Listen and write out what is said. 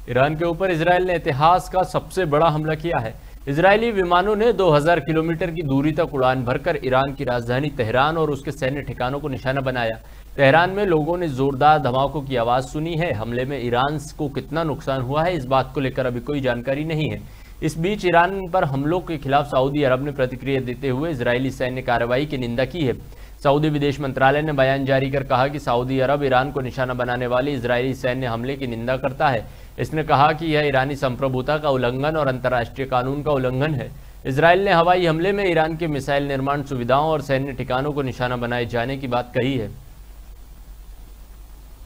Iran के ऊपर Israel ने इतिहास का सबसे बड़ा हमला किया है। इजरायली विमानों ने 2000 किलोमीटर की दूरी तक उड़ान भरकर ईरान की राजधानी तेहरान और उसके सैन्य ठिकानों को निशाना बनाया। तेहरान में लोगों ने जोरदार धमाकों की आवाज सुनी है। हमले में ईरान को कितना नुकसान हुआ है, इस बात को लेकर अभी कोई जानकारी नहीं है। इस बीच ईरान पर हमलों के खिलाफ सऊदी अरब ने प्रतिक्रिया देते हुए इजरायली सैन्य कार्रवाई की निंदा की है। सऊदी विदेश मंत्रालय ने बयान जारी कर कहा कि सऊदी अरब ईरान को निशाना बनाने वाले इजरायली सैन्य हमले की निंदा करता है। इसने कहा कि यह ईरानी संप्रभुता का उल्लंघन और अंतर्राष्ट्रीय कानून का उल्लंघन है। इजरायल ने हवाई हमले में ईरान के मिसाइल निर्माण सुविधाओं और सैन्य ठिकानों को निशाना बनाए जाने की बात कही है।